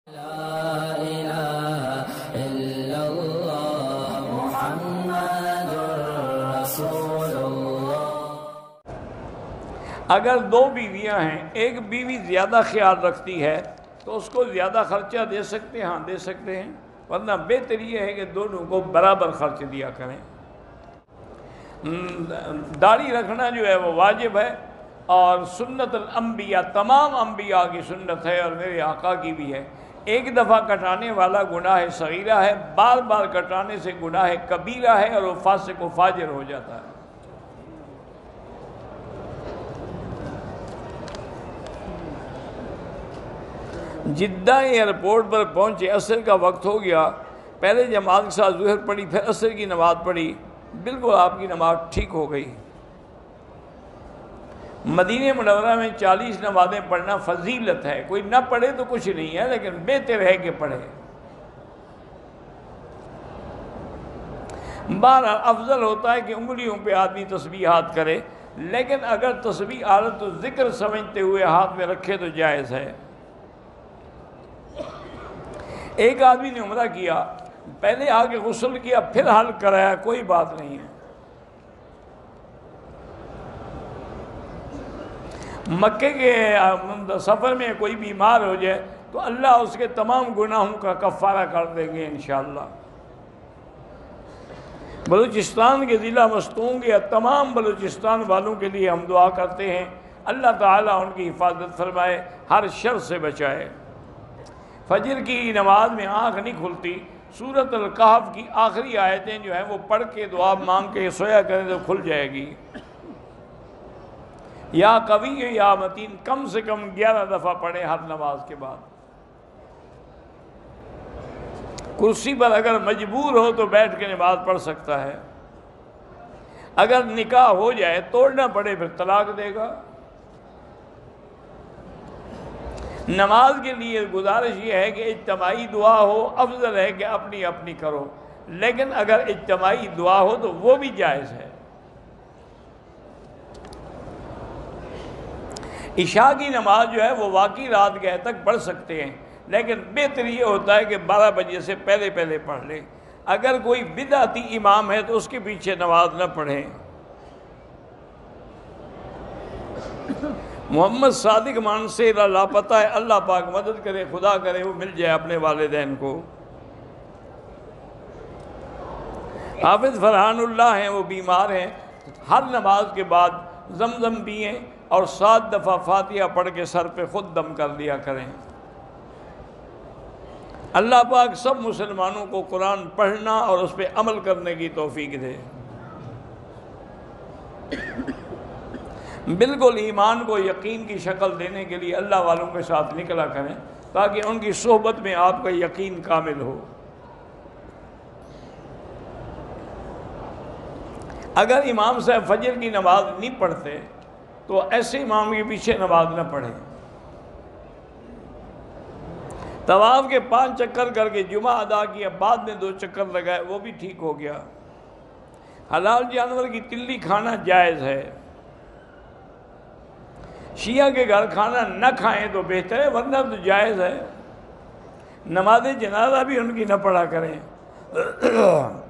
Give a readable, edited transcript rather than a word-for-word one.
لا الہ الا اللہ محمد رسول اللہ۔ اگر دو بیویاں ہیں، ایک بیوی زیادہ خیال رکھتی ہے تو اس کو زیادہ خرچہ دے سکتے ہیں؟ ہاں دے سکتے ہیں، ورنہ بہتر یہ ہے کہ دونوں کو برابر خرچ دیا کریں۔ داڑھی رکھنا جو ہے وہ واجب ہے، اور سنت الانبیاء، تمام انبیاء کی سنت ہے اور میرے آقا کی بھی ہے۔ ایک دفعہ کٹانے والا گناہ صغیرہ ہے، بار بار کٹانے سے گناہ کبیرہ ہے اور وہ فاسق و فاجر ہو جاتا ہے۔ جدہ ایئرپورٹ پر پہنچے، عصر کا وقت ہو گیا، پہلے جماعت کے ساتھ ظہر پڑھی، پھر عصر کی نماز پڑھی، بالکل آپ کی نماز ٹھیک ہو گئی۔ مدینہ منورہ میں 40 نمازیں پڑھنا فضیلت ہے، کوئی نہ پڑھے تو کچھ نہیں ہے، لیکن بہتر ہے کہ پڑھے۔ بہرحال افضل ہوتا ہے کہ انگلیوں پہ آدمی تسبیحات کرے، لیکن اگر تسبیح آلت ذکر سمجھتے ہوئے ہاتھ میں رکھے تو جائز ہے۔ ایک آدمی نے عمرہ کیا، پہلے آ کے غسل کیا پھر حلق کرایا، کوئی بات نہیں ہے۔ مکے کے سفر میں کوئی بیمار ہو جائے تو اللہ اس کے تمام گناہوں کا کفارہ کر دیں گے انشاءاللہ۔ بلوچستان کے ضلع مستونگ یا تمام بلوچستان والوں کے لیے ہم دعا کرتے ہیں، اللہ تعالیٰ ان کی حفاظت فرمائے، ہر شر سے بچائے۔ فجر کی نماز میں آنکھ نہیں کھلتی، سورۃ الکہف کی آخری آیتیں جو ہیں وہ پڑھ کے دعا مانگ کے سویا کریں تو کھل جائے گی۔ یا قوی یا متین کم سے کم 11 دفعہ پڑھیں ہر نماز کے بعد۔ کرسی پر اگر مجبور ہو تو بیٹھ کے نماز پڑھ سکتا ہے، اگر نکاح ہو جائے توڑنا پڑے پھر طلاق دے گا۔ نماز کے لیے گزارش یہ ہے کہ اجتماعی دعا ہو، افضل ہے کہ اپنی اپنی کرو، لیکن اگر اجتماعی دعا ہو تو وہ بھی جائز ہے۔ عشاء کی نماز جو ہے وہ واقعی رات گئے تک پڑھ سکتے ہیں، لیکن بہتر یہ ہوتا ہے کہ 12 بجے سے پہلے پہلے پڑھ لیں۔ اگر کوئی بدعتی امام ہے تو اس کے پیچھے نماز نہ پڑھیں۔ محمد صادق مانسیرہ لاپتہ ہے، اللہ پاک مدد کرے، خدا کرے وہ مل جائے اپنے والدین کو۔ حافظ فرحان اللہ ہیں، وہ بیمار ہیں، ہر نماز کے بعد زمزم پئیں اور 7 دفعہ فاتحہ پڑھ کے سر پہ خود دم کر لیا کریں۔ اللہ پاک سب مسلمانوں کو قرآن پڑھنا اور اس پہ عمل کرنے کی توفیق دے۔ بالکل ایمان کو یقین کی شکل دینے کے لیے اللہ والوں کے ساتھ نکلا کریں تاکہ ان کی صحبت میں آپ کا یقین کامل ہو۔ اگر امام صاحب فجر کی نماز نہیں پڑھتے تو ایسے امام کے پیچھے نماز نہ پڑھیں۔ طواف کے 5 چکر کر کے جمعہ ادا کیا، بعد میں 2 چکر لگائے، وہ بھی ٹھیک ہو گیا۔ حلال جانور کی تلی کھانا جائز ہے، شیعہ کے گھر کھانا نہ کھائیں تو بہتر ہے، ورنہ تو جائز ہے۔ نماز جنازہ بھی ان کی نہ پڑھا کریں۔